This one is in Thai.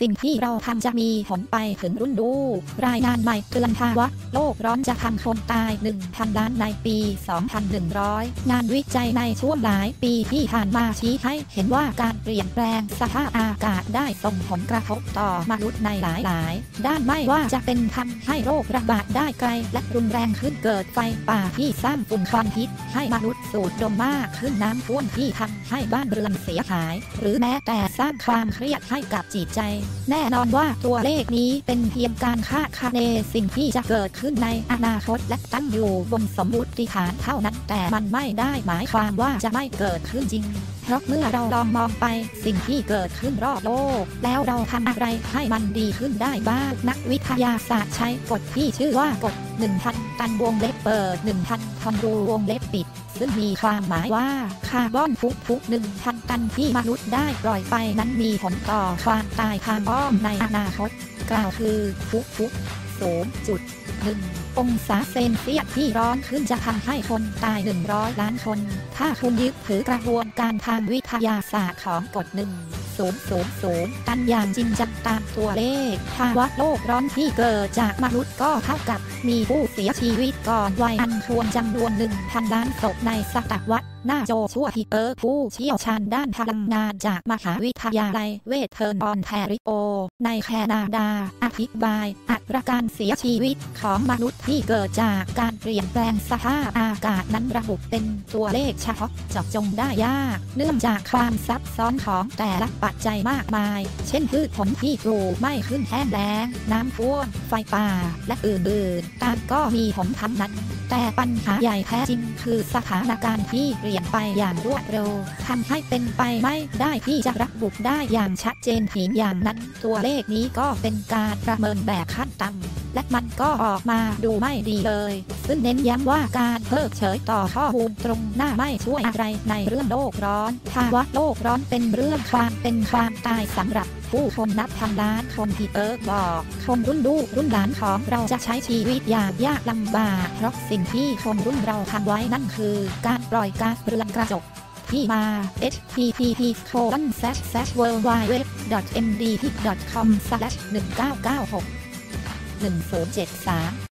สิ่งที่เราทำจะมีผลไปถึงรุ่นลูกรายงานใหม่เตือนภาวะโลกร้อนจะทำคนตาย 1,000 ล้านในปี 2100 งานวิจัยในช่วงหลายปีที่ผ่านมาชี้ให้เห็นว่าการเปลี่ยนแปลงสภาพอากาศได้ส่งผลกระทบต่อมนุษย์ในหลายด้านไม่ว่าจะเป็นทำให้โรคระบาดได้ไกลและรุนแรงขึ้นเกิดไฟป่าที่สร้างฝุ่นควันพิษให้มนุษย์สูดดมมากขึ้นน้ำท่วมที่ทำให้บ้านเรือนเสียหายหรือแม้แต่สร้างความเครียดให้กับจิตใจแน่นอนว่าตัวเลขนี้เป็นเพียงการคาดคะเนสิ่งที่จะเกิดขึ้นในอนาคตและตั้งอยู่บนสมมติฐานเท่านั้นแต่มันไม่ได้หมายความว่าจะไม่เกิดขึ้นจริงเพราะเมื่อเราลองมองไปสิ่งที่เกิดขึ้นรอบโลกแล้วเราทำอะไรให้มันดีขึ้นได้บ้างนักวิทยาศาสตร์ใช้กฎที่ชื่อว่ากฎ 1,000 ตันวงเล็บเปิด 1,000 ทอนรูวงเล็บปิดซึ่งมีความหมายว่าคาร์บอนทุก 1,000 ตันที่มนุษย์ได้ปล่อยไปนั้นมีผลต่อความตายทางอ้อมในอนาคตกล่าวคือทุก 0.1 องศาเซนเซียสที่ร้อนขึ้นจะทำให้คนตาย100 ล้านคนถ้าคุณยึดถือกระบวนการทางวิทยาศาสตร์ของกฎ 1,000 ตันอย่างจริงจังตามตัวเลขภาวะโลกร้อนที่เกิดจากมนุษย์ก็เท่ากับมีผู้เสียชีวิตก่อนวัยอันควรจำนวน 1,000 ล้านศพในศตวรรษหน้าโจชัวฮีเปอร์ผู้เชี่ยวชาญด้านพลังงานจากมหาวิทยาลัยเวทเทิร์นออนแทริโอในแคนาดาอธิบายอัตราการเสียชีวิตของมนุษย์ที่เกิดจากการเปลี่ยนแปลงสภาพอากาศนั้นระบุเป็นตัวเลขเฉพาะเจาะจงได้ยากเนื่องจากความซับซ้อนของแต่ละปัจจัยมากมายเช่นพืชผลที่ปลูกไม่ขึ้นแห้งแล้งน้ำท่วมไฟป่าและอื่นๆต่างก็มีผลทั้งนั้นแต่ปัญหาใหญ่แท้จริงคือสถานการณ์ที่เปลี่ยนไปอย่างรวดเร็วทำให้เป็นไปไม่ได้ที่จะระบุได้อย่างชัดเจนเพียงอย่างนั้นตัวเลขนี้ก็เป็นการประเมินแบบขั้นต่ำและมันก็ออกมาดูไม่ดีเลยซึ่งเน้นย้ำว่าการเพิกเฉยต่อข้อมูลตรงหน้าไม่ช่วยอะไรในเรื่องโลกร้อนภาวะโลกร้อนเป็นเรื่องความเป็นความตายสำหรับผู้คนนับพันล้านคนที่บอกคนรุ่นลูกรุ่นหลานของเราจะใช้ชีวิตอย่างยากลำบากเพราะสิ่งที่คนรุ่นเราทำไว้นั่นคือการปล่อยก๊าซเรือนกระจกที่มา http://worldwideweb.mdp.com/1996 1073